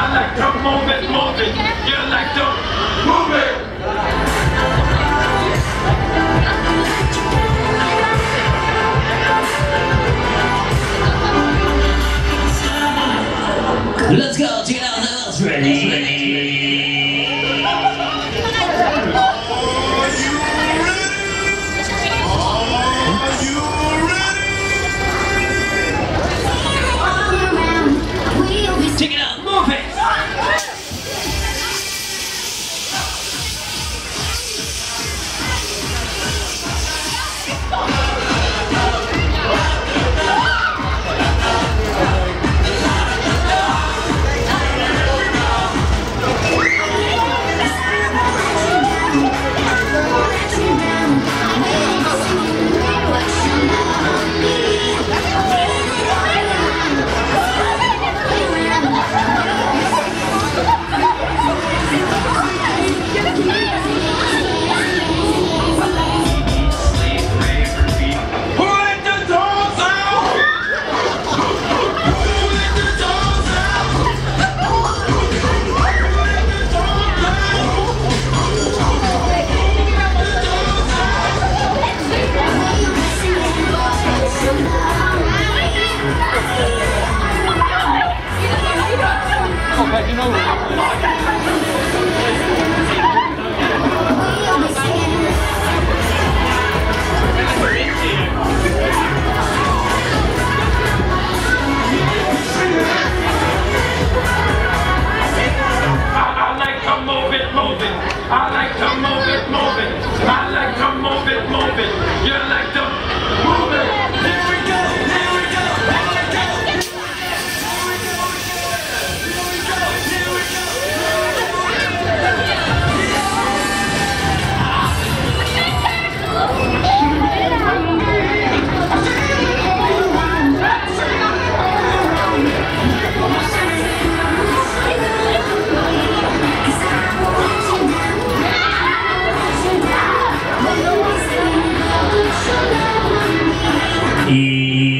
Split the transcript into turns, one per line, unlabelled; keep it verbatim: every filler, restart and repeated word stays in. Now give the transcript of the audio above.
like to move it, move it. You like to move it.
Let's go, check it out, let's ready. ready. Check it out, move it!
Okay, you know
I like to move it, move it. I like to move it, move it. I like to move it, move it. You like to move it. Here we go, here we go, here we go. Here we go,
E